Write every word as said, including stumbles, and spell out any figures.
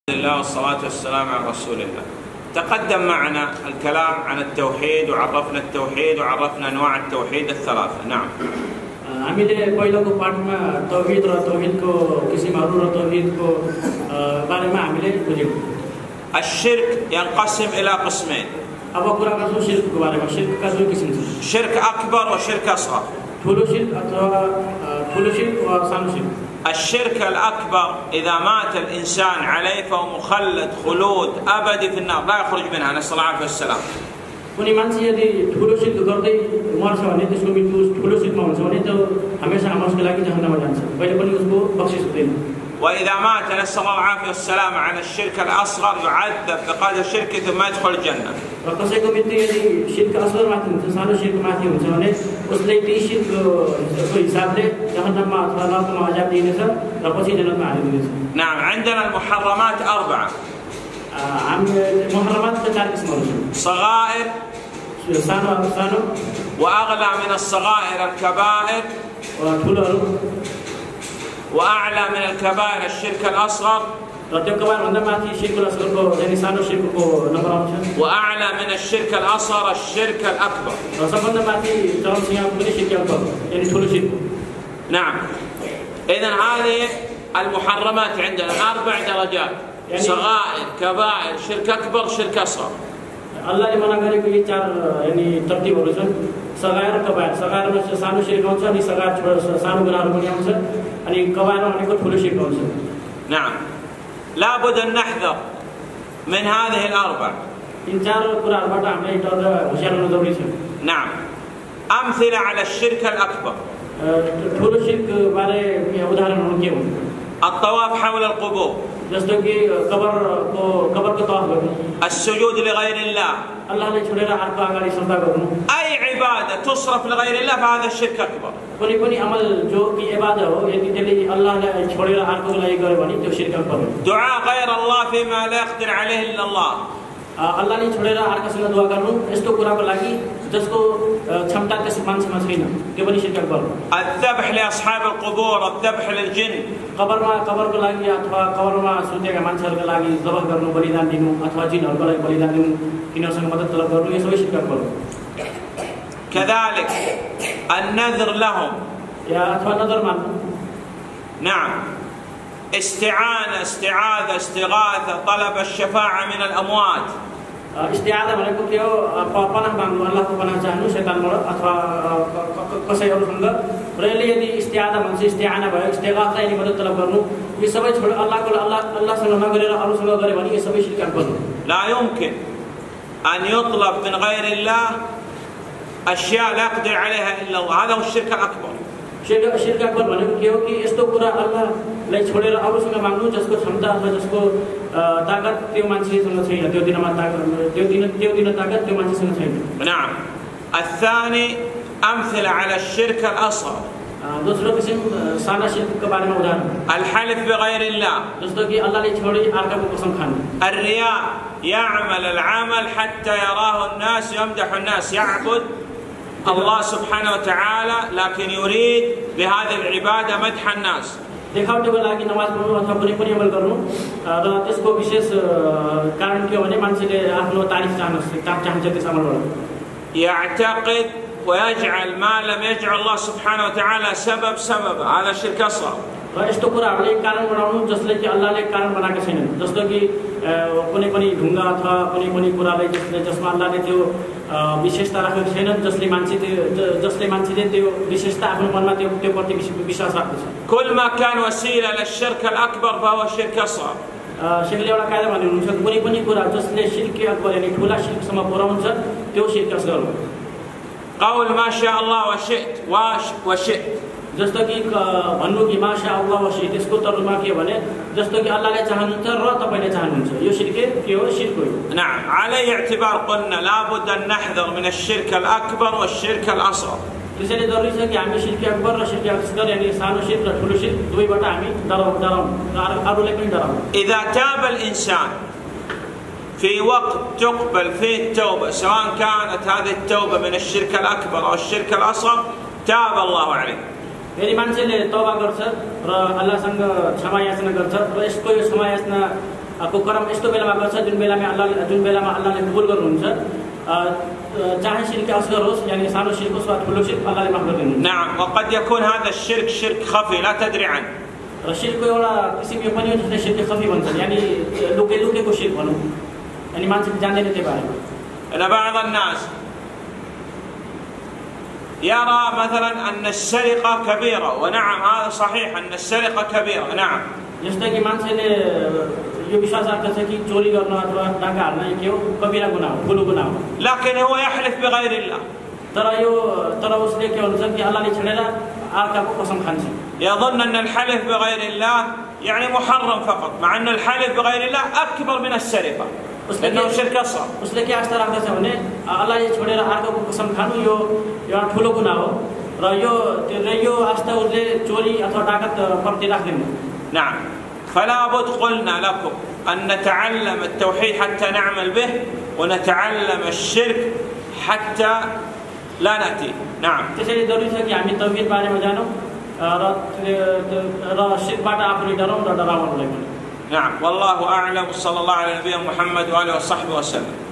الله والصلاة والسلام على رسول الله. تقدم معنا الكلام عن التوحيد وعرفنا التوحيد وعرفنا أنواع التوحيد الثلاثة. نعم. हामीले पहिलोको पाठमा तौहीद र तौहीदको किसिमहरु र तौहीदको बारेमा हामीले बुझ्यौं। الشرك ينقسم إلى قسمين. अब कुरा गर्छौं शिर्कको बारेमा। शिर्कका दुई किसिम छन्। شرك أكبر وشرك أصغر. ठूलो शिर्क अथवा ठूलो शिर्क वा सानो शिर्क। الشرك الأكبر إذا مات الإنسان عليه فهو مخلد خلود أبدي في النار لا يخرج منها، نسأل الله العافية والسلام. कुनै मान्छे यदि ठूलो शिर्क गर्दै मर्छ भने त्यसको मृत्यु ठूलो शिर्कमा हुन्छ भने त्यो हमेशा हमेशको लागि जहन्नममा जान्छ, कहिले पनि उसको बख्शिस हुँदैन। وإذا مات نسأل الله العافية والسلام على الشرك الأصغر يعذب بقدر شركه ثم يدخل الجنة. र कसैको मृत्यु यदि शिर्क असगर माथि हुन्छ, सानो शिर्क माथि हुन्छ भने उसले त्यही शिर्कको हिसाबले जहन्नममा अथवा नरकमा अजाब दिइनेछ र पछि जन्नतमा हालिदिनेछ। نعم. عندنا المحرمات أربعة. محرمات चार किसिमहरु छन्। صغائر सानो सानो وأغلى من الصغائر الكبائر ठूलोहरु وأعلى من الكبائر الشرك الأصغر र त्यो कबार भन्दा माथि शिर्क असगरको यानी सानो शिर्कको नम्बर आउँछ। وأعلى من الشرك الأصغر الشرك الأكبر. र सबभन्दा माथि चरमसीमा पनि शिर्क अक्बर यानी ठूलो शिर्क। نعم. إذن هذه المحرمات عندنا أربع درجات: صغائر، كبائر، شرك أكبر، شرك أصغر. अल्लाहले मना गरेको यी चार यानी तरतिबहरु छन्। सगायर र कबायर। सगायरमा सानो शिर्क आउँछ अनि सगायर सानो गुनाहरु पनि आउँछ अनि कबायरमा भनेको ठूलो शिर्क आउँछ। نعم. لابد أن نحذر من هذه الأربع. इन चार कुराहरुबाट हामीले डर होशियार हुनु जरुरी छ। نعم. أمثلة على الشرك الأكبر. ठूलो शिर्क बारे उदाहरणहरु के हुन्? الطواف حول القبور. जस्तो कि कबरको कबरको तवाफ गर्नु। السجود لغير الله. अल्लाहले छोडेर अर्को अगाडि सजदा गर्नु। أي عبادة تصرف لغير الله فهذا الشرك أكبر. कुनै पनि अमल जो कि इबादत हो यदि त्यसले अल्लाहलाई छोडेर अर्कोको लागि गर्यो भने त्यो शिर्क अक्बर हो। دعاء غير الله فيما لا يقدر عليه إلا الله. अल्लाहले छोडेर अर्कोसँग दुआ गर्नु यस्तो कुराको लागि जसको क्षमता त्यस मान्छेमा छैन, त्यो पनि शिर्क अक्बर हो। الذبح لأصحاب القبور، الذبح للجن. कबरमा कबरको लागि अथवा कबरमा सुतेका मान्छेहरुको लागि जबह गर्नु, बलिदान दिनु अथवा जिनहरुको लागि बलिदान दिनु, तिनीहरुसँग मद्दत तलब गर्नु यो सबै शिर्क अक्बर हो। كذلك النذر لهم. या अथवा नजर मान्नु। نعم. استعانة، استعاذة، استغاثة، طلب الشفاعة من الأموات. इस्तिआदा भनेको के हो? पनाह माग्नु, अल्लाहको पनाह चाहनु शैतानबाट अथवा कसै अरूसँग। र यसले यदि इस्तिआदा भन्छ, इस्तिआना भयो, इस्तिगाथा यानी मद्दत तलब गर्नु, यो सबै छोड अल्लाहको अल्लाह अल्लाहसँग नगरेर अरूसँग गरे भने यो सबै शिर्क अक्बर हो। لا يمكن أن يطلب من غير الله أشياء لا يقدر عليها إلا الله، هذا هو الشرك الأكبر. शिर्क शिर्क अक्बर भनेको के हो कि यस्तो कुरा अल्लाहलाई छोडेर अरूसँग माग्नु जसको क्षमता अथवा जसको ताकत त्यो मान्छेसँग छैन, त्यो दिनमा ताकत त्यो दिन त्यो दिन ताकत त्यो मान्छेसँग छैन। نعم. الثاني أمثلة على الشرك الأصغر. दोस्रो किसिम साना शिर्कको बारेमा उदाहरण الحلف بغير الله. जस्तो कि अल्लाहले छोडी अर्काको कसम खानु। الرياء يعمل العمل حتى يراه الناس يمدح الناس، يعبد الله سبحانه وتعالى لكن يريد بهذه العبادة مدح الناس. देखाउटको लागि नमाज पढ्नु अथवा कुनै पनि अमल गर्नु र त्यसको विशेष कारण के हो भने मान्छेले आफ्नो तारिफ चाहन चाहन्छ त्यस अमलबाट। يعتقد ويجعل ما لم يجعل الله سبحانه وتعالى سبب سبب، هذا شرك أصغر. र यस्तो कुराहरुले कारण बनाउनु जसले कि अल्लाहले कारण बनाएका छैनन्, जस्तो कि कुनै पनि ढुङ्गा अथवा कुनै पनि कुराले जसले जसमा अल्लाहले त्यो विशेषता राखेको छैन, जसले मान्छे जसले मान्छेले त्यो विशेषता आफ्नो मनमा त्यो त्यो प्रति विश्वास राख्दछ। كل ما كان وسيلة للشرك الأكبر فهو شرك أصغر. शेखले एउटा कायदा भन्नु हुन्छ कुनै पनि कुरा जसले शिर्क अक्बर यानी ठूला शिर्कसम्म पुर्याउँछ त्यो शिर्क असगर हो। قول ما شاء الله وشئت واش وشئت. जस्तो कि भन्नु कि माशा अल्लाह व शिर्क, त्यसको तर्जुमा के भने जस्तो कि अल्लाहले चाहनुहुन्छ र तपाईले चाहनुहुन्छ, यो शिर्क के हो? शिर्क हो। نعم. على اعتبار قلنا لابد أن نحذر من الشرك الأكبر والشرك الأصغر. त्यसैले जरुरी छ कि हामी शिर्क अक्बर र शिर्क असगर यानी सानो शिर्क र ठूलो शिर्क दुवैबाट हामी डराउ डराउ अरूलाई पनि डराउ। إذا تاب الإنسان في وقت تقبل فيه التوبة سواء كانت هذه التوبة من الشرك الأكبر أو الشرك الأصغر تاب الله عليه. यदि मान्छेले तौबा गर्छ र अल्लाहसँग क्षमा याचना गर्छ र यसको यो क्षमा याचना को कर्म यस्तो बेलामा गर्छ जुन बेलामा अल्लाहले जुन बेलामा अल्लाहले कबुल गर्नुहुन्छ चाहे शिर्क असगर होस् यानी सानो शिर्क होस् वा ठुलो शिर्क अल्लाहले माफ गरिदिनुहुन्छ نعم وقد يكون هذا الشرك شرك خفي لا تدري عنه र शिर्कको एउटा किसिमको पनि हो जसले शिर्क खफी भन्छन् यानी लुके लुकेको शिर्क भनौँ यानी मान्छेले जान्दैन त्यो बारेमा أن بعض الناس يرى مثلا أن السرقة كبيرة ونعم هذا صحيح أن السرقة كبيرة نعم जस्तो कि मान्छेले यो विश्वास राख्दछ कि चोरी गर्न अथवा डाका हाल्न के हो कबिरा गुनाह हो ठुलो गुनाह हो لكن هو يحلف بغير الله तर यो तर उसले के भन्छ कि अल्लाहले छेडेर अर्काको कसम खान्छ يظن أن الحلف بغير الله يعني محرم فقط مع أن الحلف بغير الله أكبر من السرقة لأنه شرك أصغر उसले के आस्था राख्दछ भने अल्लाहले छेडेर अर्काको कसम खानु यो एउटा ठुलो गुनाह हो र यो र यो आस्था उसले चोरी अथवा डाकत प्रति राख्दैन نعم فلا بد قلنا لكم أن نتعلم التوحيد حتى نعمل به ونتعلم الشرك حتى لا نأتي نعم त्यसैले जरुरी छ कि हामी तौहीद बारेमा जानौं र र शिर्कबाट आफूले डराउँ र डराउनलाई पनि نعم والله أعلم صلى الله على نبينا محمد وآله وصحبه وسلم